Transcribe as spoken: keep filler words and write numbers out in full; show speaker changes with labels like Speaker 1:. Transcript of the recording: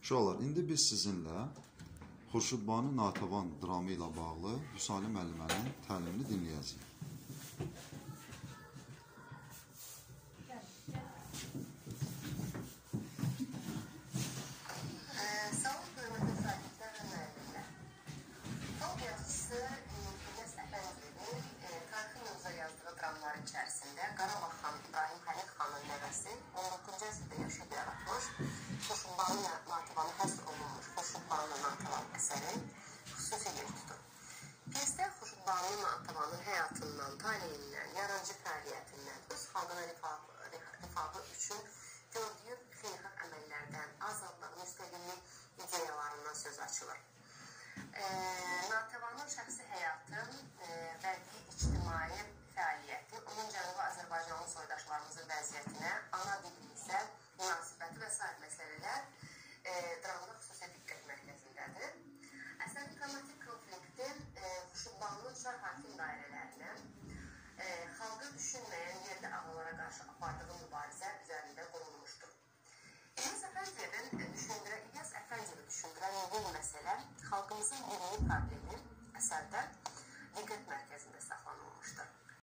Speaker 1: Uşaqlar, indi biz sizinlə Xurşudbanu Natəvan dramı ilə bağlı Vüsali müəllimənin təlimini dinləyəcəyik.
Speaker 2: Salam, hörmətli sahiblər və müəllimlər. Xalq yazıçısı İlyas Əfəndiyevin tarixi mövzuya yazdığı dramlar içərisində Qarabağ xanı İbrahim Xəlil xanın nəvəsi on doqquzuncu əsrdə yaşayıb yaratmış Xurşudbanu Natəvanı həsr olunmuş Xurşudbanu Natəvan əsəri xüsusi yer tutur. Pyesdə Xurşudbanu Natəvanın həyatından, taleyindən, yarancı fəaliyyətindən, öz xalqına rifahı üçün gördüyü xeyirxah əməllərdən, azadlıq, müstəqillik ideyalarından söz açılır. Natəvanın şəxsi həyatı, bədii ictimai fəaliyyəti, onun Cənubi Azərbaycanlı soydaşlarımızın vəziyyətinə, ana dilimizə münasibəti və sair məsələlər dramda xüsusi diqqət mərkəzindədir. Əsərin dramatik konfliktin Xurşudbanının çar hakim dairələrinə, xalqı düşünməyən yerli ağalara qarşı apardığı mübarizə üzərində qurulmuşdur. İlyas Əfəndiyevin düşündürən, İlyas Əfəndiyevi düşündürən bu məsələ xalqımızın milli problemi əsərdə